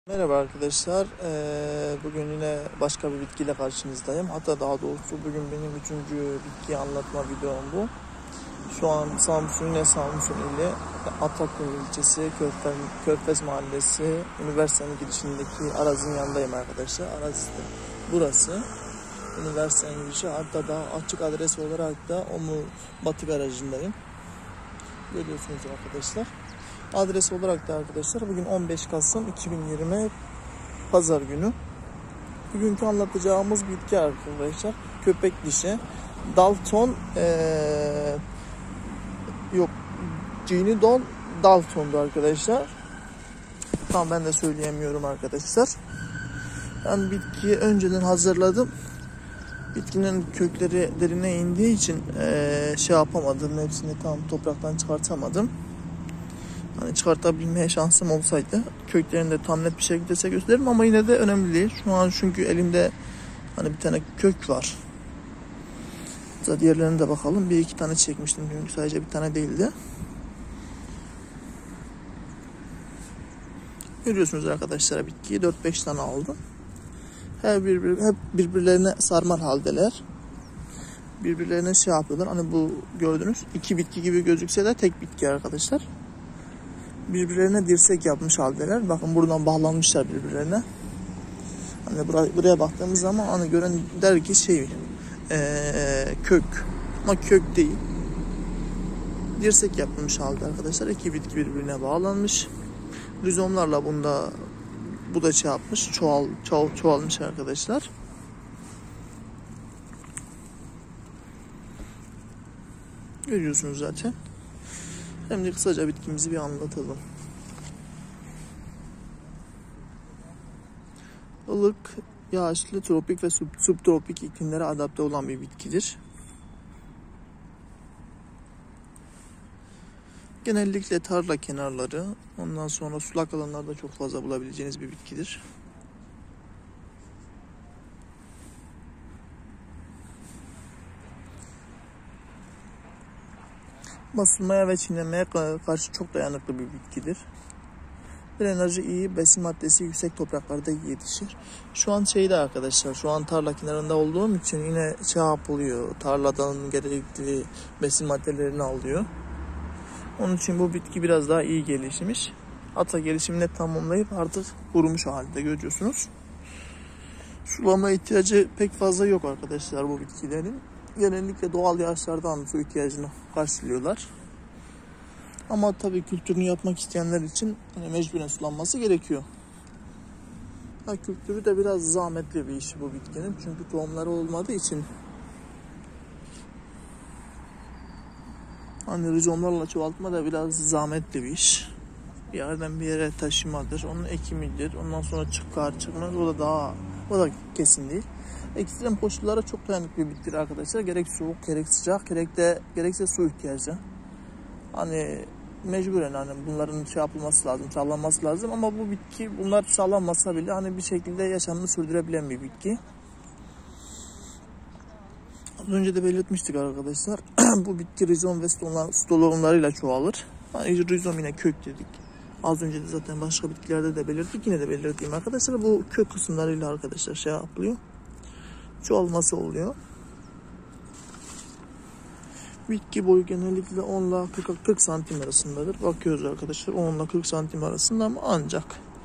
Merhaba arkadaşlar. Bugün yine başka bir bitkiyle karşınızdayım. Hatta daha doğrusu bugün benim 3. bitkiyi anlatma videom bu. Şu an Samsun ili Ataklı ilçesi Körfez Mahallesi üniversitenin girişindeki arazinin yanındayım arkadaşlar. Arazi burası. Üniversitenin girişi, hatta daha açık adres olarak da Batı garajındayım. Görüyorsunuz arkadaşlar. Adres olarak da arkadaşlar bugün 15 Kasım 2020 Pazar günü. Bugünkü anlatacağımız bitki arkadaşlar köpek dişi Dalton Ginidon Dalton'du arkadaşlar. Tam ben de söyleyemiyorum arkadaşlar. Ben bitkiyi önceden hazırladım. Bitkinin kökleri derine indiği için şey yapamadım. Hepsini tam topraktan çıkartamadım. Hani çıkartabilmeye şansım olsaydı köklerini de tam net bir şekilde size gösteririm, ama yine de önemli değil. Şu an çünkü elimde hani bir tane kök var. Zaten diğerlerine de bakalım. Bir iki tane çekmiştim çünkü sadece bir tane değildi. Görüyorsunuz arkadaşlar, bitkiyi 4-5 tane aldım. Hep birbirlerine sarmal haldeler. Birbirlerine şey yapıyorlar. Hani bu gördüğünüz iki bitki gibi gözükse de tek bitki arkadaşlar. Birbirlerine dirsek yapmış haldeler. Bakın buradan bağlanmışlar birbirlerine. Hani buraya baktığımız zaman hani gören der ki kök. Ama kök değil. Dirsek yapılmış halde arkadaşlar. İki bitki birbirine bağlanmış. Rizomlarla bu da şey yapmış. Çoğalmış arkadaşlar. Görüyorsunuz zaten. Hem de kısaca bitkimizi bir anlatalım. Ilık, yağışlı, tropik ve subtropik iklimlere adapte olan bir bitkidir. Genellikle tarla kenarları, ondan sonra sulak alanlarda çok fazla bulabileceğiniz bir bitkidir. Basılmaya ve çiğnemeye karşı çok dayanıklı bir bitkidir. Drenajı iyi, besin maddesi yüksek topraklarda yetişir. Şu an arkadaşlar, şu an tarla kenarında olduğum için yine şey yapılıyor. Tarladan gerekli besin maddelerini alıyor. Onun için bu bitki biraz daha iyi gelişmiş. Hatta gelişimini tamamlayıp artık kurumuş halde görüyorsunuz. Sulama ihtiyacı pek fazla yok arkadaşlar bu bitkilerin. Genellikle doğal yağışlardan su ihtiyacını karşılıyorlar. Ama tabii kültürünü yapmak isteyenler için mecburen sulanması gerekiyor. Kültürü de biraz zahmetli bir iş bu bitkinin. Çünkü tohumları olmadığı için hani rizomlarla çoğaltma da biraz zahmetli bir iş. Bir yerden bir yere taşımadır, onun ekimidir. Ondan sonra çıkmaz. O da kesin değil. Ekstrem koşullara çok dayanıklı bir bitkidir arkadaşlar. Gerek soğuk, gerek sıcak, gerekse su ihtiyacı. Hani mecburen hani bunların yapılması lazım, sağlanması lazım, ama bu bitki bunlar sağlanmasa bile hani bir şekilde yaşamını sürdürebilen bir bitki. Az önce de belirtmiştik arkadaşlar. Bu bitki rizom ve stolonlarıyla çoğalır. Yani rizom yine kök dedik. Az önce de zaten başka bitkilerde de belirttik. Yine de belirteyim arkadaşlar. Bu kök kısımlarıyla arkadaşlar şey yapılıyor. Çoğalması oluyor. Bitki boyu genellikle 10 ile 40 santim arasındadır. Bakıyoruz arkadaşlar, 10 ile 40 santim arasında, ama ancak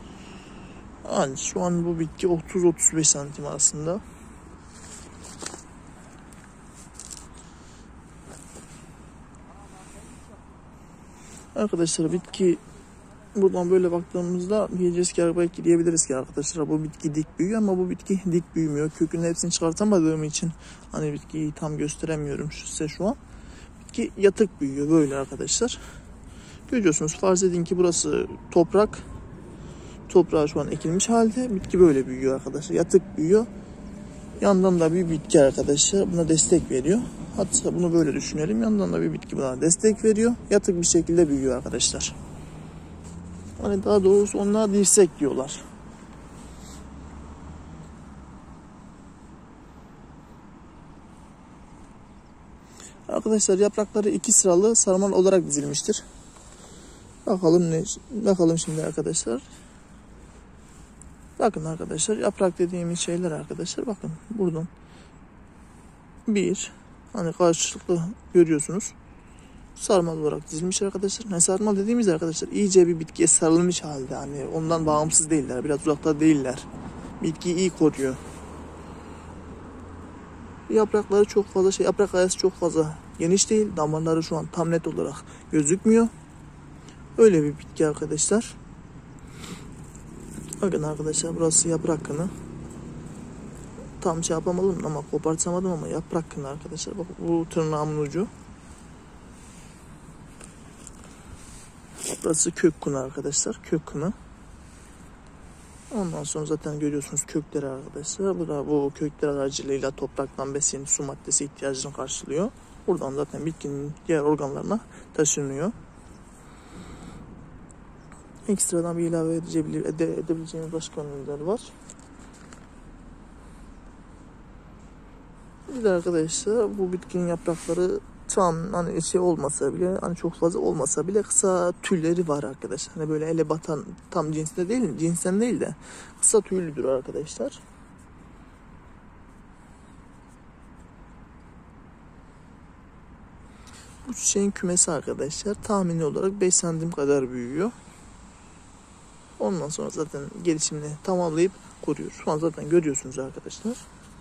şu an bu bitki 30-35 santim arasında. Arkadaşlar bitki buradan böyle baktığımızda diyeceğiz ki belki diyebiliriz ki arkadaşlar bu bitki dik büyüyor, ama bu bitki dik büyümüyor. Kökünün hepsini çıkartamadığım için hani bitkiyi tam gösteremiyorum size şu an. Bitki yatık büyüyor böyle arkadaşlar. Görüyorsunuz, farz edin ki burası toprak. Toprağa şu an ekilmiş halde. Bitki böyle büyüyor arkadaşlar. Yatık büyüyor. Yandan da bir bitki arkadaşlar buna destek veriyor. Hatta bunu böyle düşünelim. Yandan da bir bitki buna destek veriyor. Yatık bir şekilde büyüyor arkadaşlar. Hani daha doğrusu onlar dirsek diyorlar. Arkadaşlar yaprakları 2 sıralı sarmal olarak dizilmiştir. Bakalım şimdi arkadaşlar. Bakın arkadaşlar, yaprak dediğimiz şeyler arkadaşlar, bakın buradan bir, hani karşılıklı görüyorsunuz, sarmal olarak dizilmiş arkadaşlar. Ne sarmal dediğimiz arkadaşlar, iyice bir bitkiye sarılmış halde, hani ondan bağımsız değiller, biraz uzakta değiller. Bitkiyi iyi koruyor. Yaprakları çok fazla yaprak arası çok fazla geniş değil. Damarları şu an tam net olarak gözükmüyor. Öyle bir bitki arkadaşlar. Bakın arkadaşlar, burası yaprak kını. Tam şey yapamadım ama kopartamadım, ama yaprak kını arkadaşlar. Bak, bu tırnağımın ucu. Burası kök kını arkadaşlar. Kök kını. Ondan sonra zaten görüyorsunuz kökleri arkadaşlar. Bu kökler aracılığıyla topraktan besin, su maddesi ihtiyacını karşılıyor. Buradan zaten bitkinin diğer organlarına taşınıyor. Ekstradan bir ilave edebileceğimiz başka ürünler var. Bir de arkadaşlar, bu bitkinin yaprakları tam hani şey olmasa bile, hani çok fazla olmasa bile kısa tülleri var arkadaşlar. Hani böyle ele batan tam cinsinde değil, cinsten değil de kısa tüylüdür arkadaşlar. Bu çiçeğin kümesi arkadaşlar tahmini olarak 5 santim kadar büyüyor. Ondan sonra zaten gelişimini tamamlayıp koruyor. Şu an zaten görüyorsunuz arkadaşlar.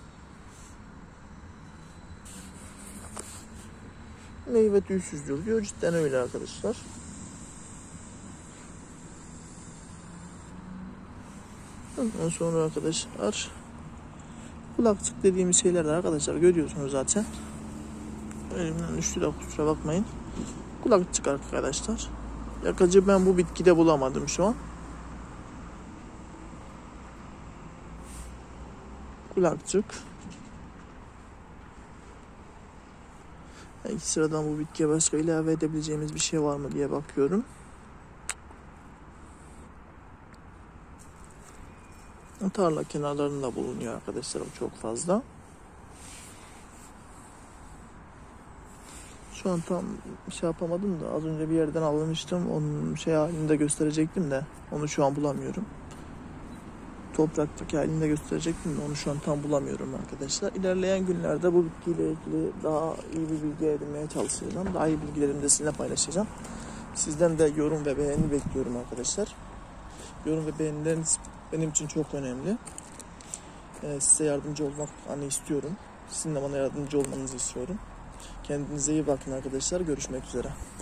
Meyve tüysüzdür diyor. Cidden öyle arkadaşlar. Ondan sonra arkadaşlar, kulakçık dediğimiz şeyler de arkadaşlar görüyorsunuz zaten. Elimden düştü de kusura bakmayın. Kulakçık arkadaşlar. Yakacı ben bu bitkide bulamadım şu an. Kulakçık. İlk sıradan bu bitkiye başka ilave edebileceğimiz bir şey var mı diye bakıyorum. Tarla kenarlarında bulunuyor arkadaşlar çok fazla. Şu an tam şey yapamadım da, az önce bir yerden almıştım. Onun şey halinde gösterecektim de onu şu an bulamıyorum. Topraktaki halinde gösterecektim de onu şu an tam bulamıyorum arkadaşlar. İlerleyen günlerde bu bitkiyle ilgili daha iyi bir bilgi edinmeye çalışacağım. Daha iyi bilgilerimi de sizinle paylaşacağım. Sizden de yorum ve beğeni bekliyorum arkadaşlar. Yorum ve beğenileriniz benim için çok önemli. Size yardımcı olmak istiyorum. Sizin de bana yardımcı olmanızı istiyorum. Kendinize iyi bakın arkadaşlar. Görüşmek üzere.